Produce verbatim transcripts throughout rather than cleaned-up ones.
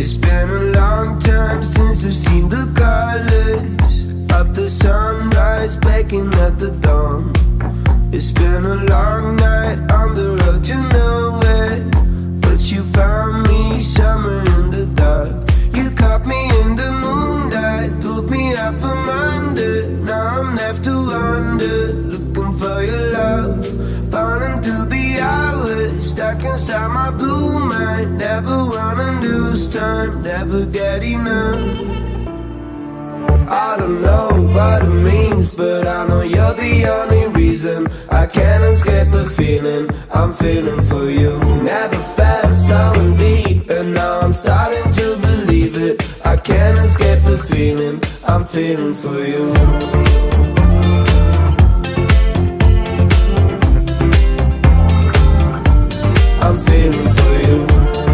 It's been a long time since I've seen the colors of the sunrise breaking at the dawn. It's been a long night on the road to nowhere, but you found me somewhere in the dark. You caught me in the moonlight, pulled me up from under. Now I'm left to wonder, looking for your love, falling through the hours, stuck inside my blue mind. Never wanna lose time, never get enough. I don't know what it means, but I know you're the only reason I can't escape the feeling I'm feeling for you. Never felt so deep, and now I'm starting to believe it. I can't escape the feeling I'm feeling for you. I'm feeling for you.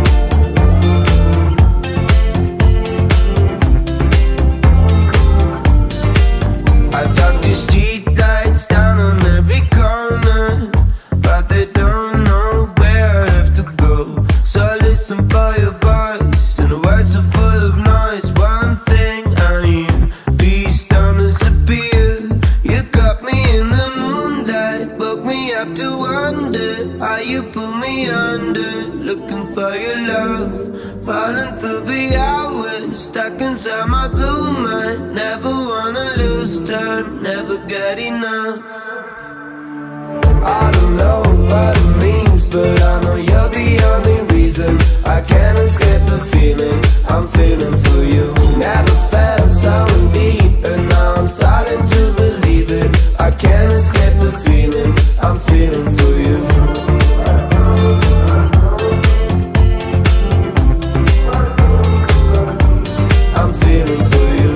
I talk to street lights down on every corner, but they don't know where I have to go. So I listen for your voice, and the words are full of noise. One thing I hear, peace don't disappear. You caught me in the moonlight, woke me up to wonder how you pull me under. Looking for your love, falling through the hours, stuck inside my blue mind. Never wanna lose time, never get enough. I don't know what it means, but I know you're the only reason I can't escape the feeling I'm feeling for you. Never felt so deep, and now I'm starting to believe it. I can't escape the feeling I'm feeling for you. I'm feeling for you.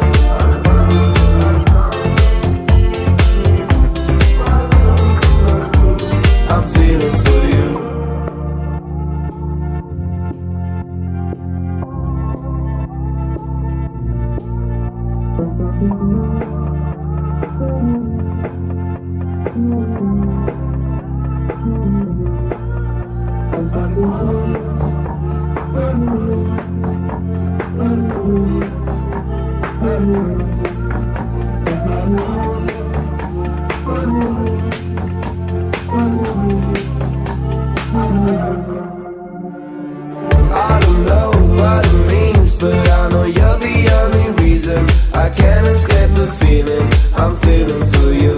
I'm feeling for you. I don't know what it means, but I know you're the only reason I can't escape the feeling I'm feeling for you.